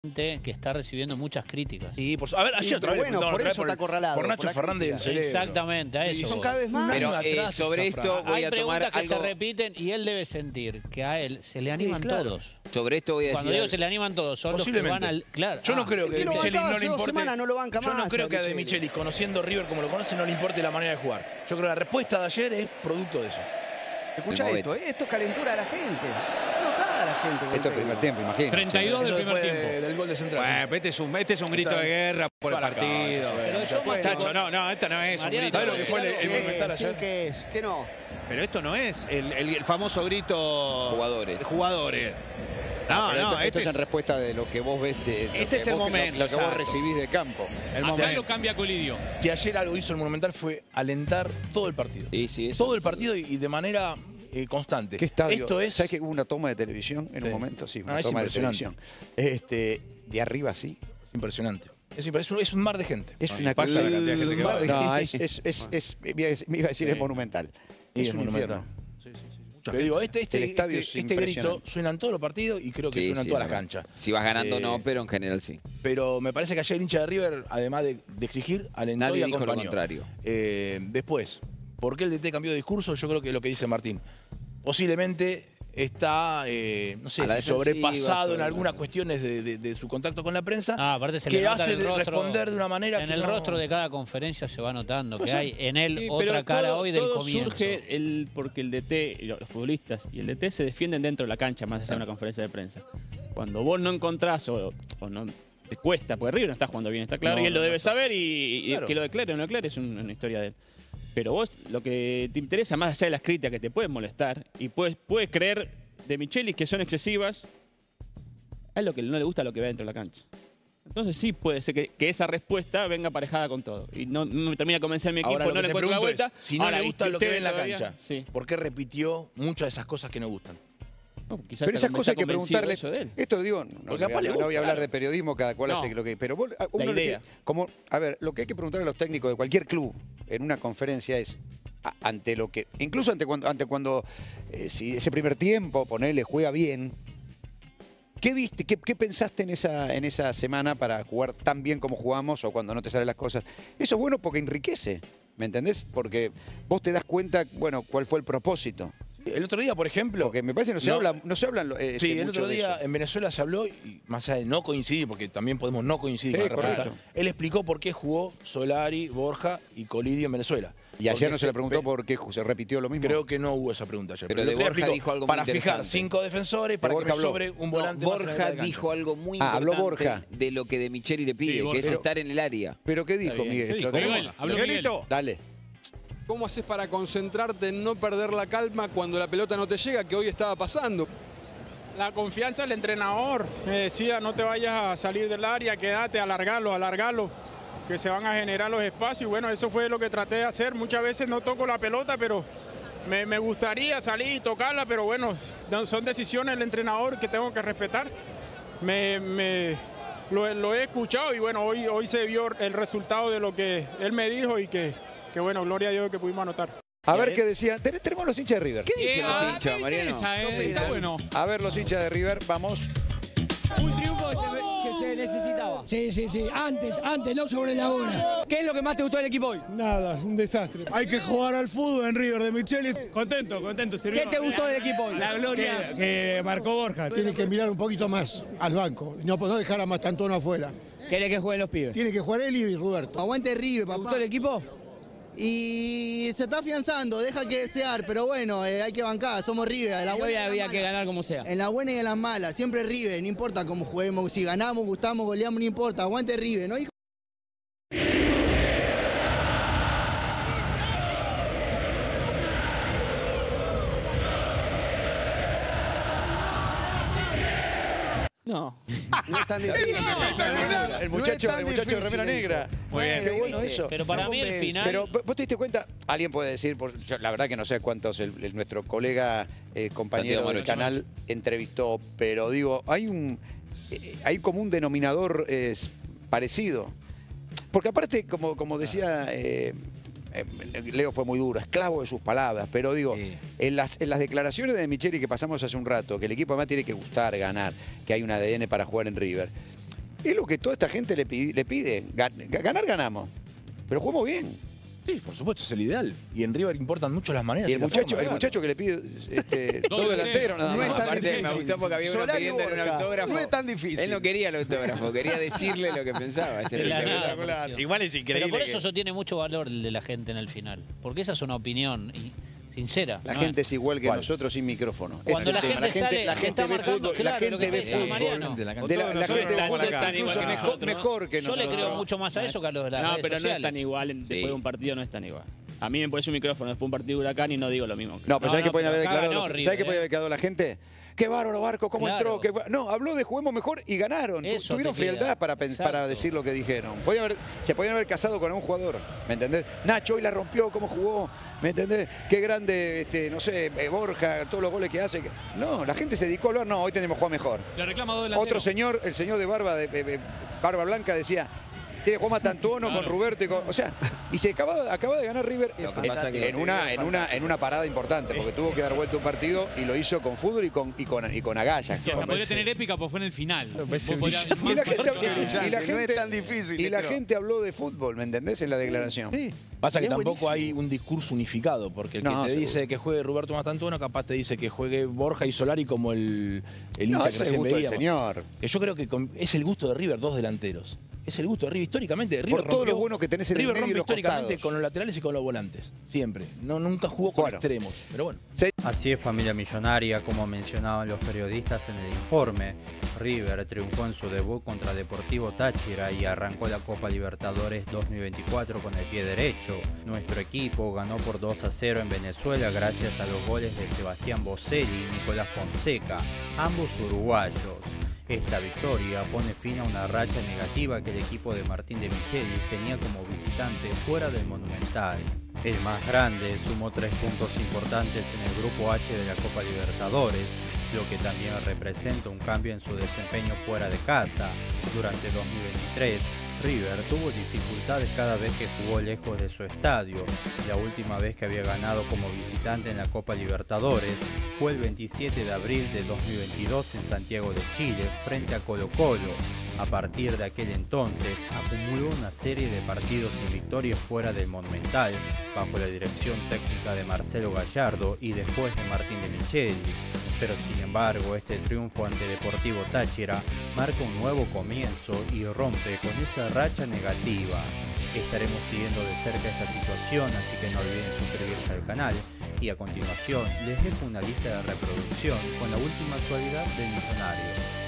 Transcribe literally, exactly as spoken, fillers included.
que está recibiendo muchas críticas. Sí, por, a ver, ayer sí, otra vez bueno, por otra vez eso está acorralado. Por Nacho por Fernández del cerebro. Exactamente, a eso. Y son cada vez más. Pero eh, atrás sobre esa esto frase. voy Hay a tomar preguntas que algo... se repiten y él debe sentir que a él se le animan Sí, claro. todos. Sobre esto voy a Cuando decir... digo se le animan todos, son los que Posiblemente. van al... Claro. Yo no ah, creo el que que De lo Michelis bancaba no hace le dos importe. semanas no lo banca Yo no más creo a que a De Michelis. Michelis, conociendo River como lo conoce, no le importe la manera de jugar. Yo creo que la respuesta de ayer es producto de eso. Escucha El esto, ¿eh? Esto es calentura de la gente. Enojada la gente. con Esto es el primer técnico. tiempo, imagínate. treinta y dos del Eso primer después tiempo. del gol de Central. Bueno, este es un, este es un grito de guerra por el Para acá, partido. eso, Pero bueno, eso después- más- Chacho, no, no, esto no es un Mariano, grito. ¿sabes lo que fue el, el ¿Qué? monumental Sí, ayer? ¿qué es? ¿Qué no? Pero esto no es el, el- el famoso grito... Jugadores. de Jugadores. No, No, pero no, esto, esto este es en es respuesta de lo que vos ves de, de lo Este que es el vos- momento, lo que vos exacto. recibís de campo. el Acá momento. lo cambia Colidio. Si ayer algo hizo el Monumental fue alentar todo el partido. Sí, sí, eso. Todo el partido y, y de manera eh, constante. ¿Qué estadio? Esto es... ¿Sabes que hubo una toma de televisión en Sí. un momento? Sí, una Ah, es toma de impresionante. televisión. Este, de arriba sí. Impresionante. Es, impre- es un, es un mar de gente. Es No, una impacta la cantidad de gente que va. No, es, es, es, es- me iba a decir- me iba a decir Sí. es monumental. Y Es, es un monumental. infierno. Pero digo, este, este, El estadio este, es este grito impresionante. suena en todos los partidos y creo que Sí, suena en sí, todas las verdad. canchas. Si vas ganando, Eh, no, pero en general sí. Pero me parece que ayer el hincha de River, además de, de exigir, alentó Nadie y dijo lo acompañó. contrario. Eh, después, ¿por qué el D T cambió de discurso? Yo creo que es lo que dice Martín. Posiblemente está, eh, no sé, A la si defensiva, sobrepasado en sobre- algunas cuestiones de, de- de su contacto con la prensa, Ah, aparte se le que nota hace en el de rostro- responder de una manera En que el no- rostro de cada conferencia se va notando que Pues sí. hay en él Sí, otra pero cara todo- hoy del todo comienzo. surge el, porque el D T, y los futbolistas y el D T se defienden dentro de la cancha, más allá de una conferencia de prensa. Cuando vos no encontrás o, o no te cuesta, porque River no está jugando bien, está claro, No, y él lo no, debe no está. saber y, y Claro. que lo declare o no declare es un- una historia de él. Pero vos lo que te interesa, más allá de las críticas que te pueden molestar, y puedes, puedes creer de Michelis que son excesivas, es lo que no le gusta lo que ve dentro de la cancha. Entonces sí puede ser que, que esa respuesta venga aparejada con todo. Y no, no me termina de convencer mi equipo, Ahora, lo no que le te encuentro la pregunto vuelta. es, si no Ahora, le ¿y gusta lo que ve en la todavía? cancha, Sí. ¿por qué repitió muchas de esas cosas que no gustan? No, quizás Pero está esas cosas hay que convencido preguntarle. eso de él. Esto lo digo, no, Porque no, capaz voy le a- no voy gusta, a hablar claro. de periodismo, cada cual No. hace lo que. Pero vos, a- uno le idea. tiene- como, a ver, lo que hay que preguntarle a los técnicos de cualquier club en una conferencia es a- ante lo que, incluso ante cuando, ante cuando eh, si ese primer tiempo, ponele, juega bien. ¿Qué viste? ¿Qué, qué pensaste en esa, en esa semana para jugar tan bien como jugamos o cuando no te salen las cosas? Eso es bueno porque enriquece, ¿me entendés? Porque vos te das cuenta, bueno, cuál fue el propósito. El otro día, por ejemplo... Porque me parece que no se No. habla, no se hablan eh, Sí, este, el mucho otro de día eso. en Venezuela se habló, y más allá de no coincidir, porque también podemos no coincidir Sí, con la respuesta, correcto. él explicó por qué jugó Solari, Borja y Colidio en Venezuela. Y ayer Porque no se le preguntó pe- por qué se repitió lo mismo. Creo que no hubo esa pregunta ayer. Pero el de otro día Borja explicó, dijo algo muy para fijar interesante. cinco defensores, para Borja que me habló. sobre un No, volante más en la Borja cancha. dijo algo muy Ah, habló importante Borja. de lo que de Micheli le pide, Sí, que Borja. es Pero- estar en el área. ¿Pero qué dijo, bien. Miguel? ¿Qué dijo? Lo tenemos. Miguel, habló Miguelito. Dale. ¿Cómo haces para concentrarte en no perder la calma cuando la pelota no te llega, que hoy estaba pasando? La confianza del entrenador me decía, no te vayas a salir del área, quédate, alargarlo, alargarlo, que se van a generar los espacios. Y bueno, eso fue lo que traté de hacer. Muchas veces no toco la pelota, pero me, me gustaría salir y tocarla, pero bueno, no- son decisiones del entrenador que tengo que respetar. Me, me- lo, lo he escuchado y bueno, hoy, hoy se vio el resultado de lo que él me dijo y que, que bueno, gloria a Dios que pudimos anotar. A ver qué decían. Ten- Tenemos los hinchas de River. ¿Qué dicen los ah, hinchas, me Mariano? interesa, eh, está bueno. A ver los hinchas de River, vamos. Un triunfo que se, que se necesitaba. Sí, sí, sí. Antes, antes, no sobre la hora. ¿Qué es lo que más te gustó del equipo hoy? Nada, un desastre. Hay que jugar al fútbol en River de Michelis. Contento, contento. ¿Qué te gustó del equipo hoy? La gloria que, que marcó Borja. Tiene que mirar un poquito más al banco, no, no dejar a Mastantuono afuera. ¿Querés que jueguen los pibes? Tiene que jugar él y Roberto. Aguante River, ¿Te gustó papá. el equipo? Y se está afianzando, deja que desear, pero bueno, eh, hay que bancar, somos River. En la Y hoy buena y en la había que mala. ganar como sea. En la buena y en la mala, siempre River, no importa cómo juguemos, si ganamos, gustamos, goleamos, no importa, aguante River, ¿no? No. No es tan difícil. El No es muchacho, tan el muchacho de difícil, remera hijo. negra. Muy bien. Qué bueno eso. Pero para No mí el convence. final- Pero vos te diste cuenta, alguien puede decir, por- yo la verdad que no sé cuántos el, el- nuestro colega, eh, compañero Santiago del Marucci. canal entrevistó, pero digo, hay un, eh, hay como un denominador eh, parecido. Porque aparte, como, como decía eh, eh, Leo fue muy duro, esclavo de sus palabras, pero digo, Sí. en, las, en las declaraciones de Micheli que pasamos hace un rato, que el equipo además tiene que gustar, ganar, que hay un A D N para jugar en River. Es lo que toda esta gente le pide. Le pide. Ganar, ganamos. Pero jugamos bien. Sí, por supuesto, es el ideal. Y en River importan mucho las maneras. Y el y la muchacho, forma, el claro. muchacho que le pide este, todo delantero nada No más. es tan Aparte, difícil. me gustó porque había uno Solari pidiéndole un Borja. autógrafo. No es tan difícil. Él no quería el autógrafo, quería decirle lo que pensaba. Es De la nada, espectacular. pareció. Igual es increíble. Pero por eso que- eso tiene mucho valor el de la gente en el final. Porque esa es una opinión y sincera. La ¿no? gente es igual que ¿Cuál? nosotros sin micrófono. Cuando Ese la es el tema. gente sale, la que gente está ve marcando, fútbol, claro, la gente lo que ve decía Mariano. fútbol. De la De cancha. la, la Nosotros gente ve tampoco fútbol, tan igual incluso que mejor, nosotros, ¿no? mejor que Yo nosotros. le creo mucho más a eso que a los de las No, redes pero no es sociales. tan igual. en- Después Sí. de un partido no es tan igual. A mí me pones un micrófono después de un partido de Huracán y no digo lo mismo. No, pero No, ¿sabes no, qué pueden pero haber acá declarado? ganó ¿Sabes River, qué puede eh? haber declarado la gente? Qué bárbaro, Barco, cómo Claro. entró. Qué bu- No, habló de juguemos mejor y ganaron. Tu- Eso Tuvieron te queda. frialdad para, pens- para Exacto. decir lo que dijeron. Podía haber- se podían haber casado con un jugador, ¿me entendés? Nacho hoy la rompió, cómo jugó, ¿me entendés? Qué grande, este, no sé, eh, Borja, todos los goles que hace. No, la gente se dedicó a hablar, no, hoy tenemos que jugar mejor. Le reclama dos delanteros. Otro señor, el señor de barba, de, de- de barba blanca, decía, tiene que jugar más Tantuono con Roberto y con, o sea, y se acaba, acaba de ganar River Lo que en, pasa que- en una, en, una, en una parada importante, porque tuvo que dar vuelta un partido y lo hizo con fútbol y con, y con, y con agallas. Que hasta podría tener épica, pues fue en el final. Vos Y podrías- la gente, y la No gente- es tan difícil, y la creo. gente habló de fútbol, ¿me entendés? En la declaración. Pasa que Es tampoco buenísimo. hay un discurso unificado, porque el que No, te seguro. dice que juegue Roberto Mastantuono, capaz te dice que juegue Borja y Solari como el, el No, hincha que ese es el recién gusto del veíamos. señor. Que yo creo que con- es el gusto de River, dos delanteros. Es el gusto de River históricamente. River Por todo rompió- lo bueno que tenés en el River medio y rompe los históricamente costados. con los laterales y con los volantes. Siempre. No, nunca jugó con Bueno. extremos. Pero bueno. Así es, familia millonaria, como mencionaban los periodistas en el informe. River triunfó en su debut contra Deportivo Táchira y arrancó la Copa Libertadores dos mil veinticuatro con el pie derecho. Nuestro equipo ganó por dos a cero en Venezuela gracias a los goles de Sebastián Boselli y Nicolás Fonseca, ambos uruguayos. Esta victoria pone fin a una racha negativa que el equipo de Martín de Michelis tenía como visitante fuera del Monumental. El más grande sumó tres puntos importantes en el Grupo H de la Copa Libertadores, lo que también representa un cambio en su desempeño fuera de casa. Durante dos mil veintitrés, River tuvo dificultades cada vez que jugó lejos de su estadio. La última vez que había ganado como visitante en la Copa Libertadores fue el veintisiete de abril de dos mil veintidós en Santiago de Chile frente a Colo-Colo. A partir de aquel entonces acumuló una serie de partidos sin victorias fuera del Monumental bajo la dirección técnica de Marcelo Gallardo y después de Martín de Michelis. Pero sin embargo, este triunfo ante Deportivo Táchira marca un nuevo comienzo y rompe con esa racha negativa. Estaremos siguiendo de cerca esta situación, así que no olviden suscribirse al canal. Y a continuación les dejo una lista de reproducción con la última actualidad del millonario.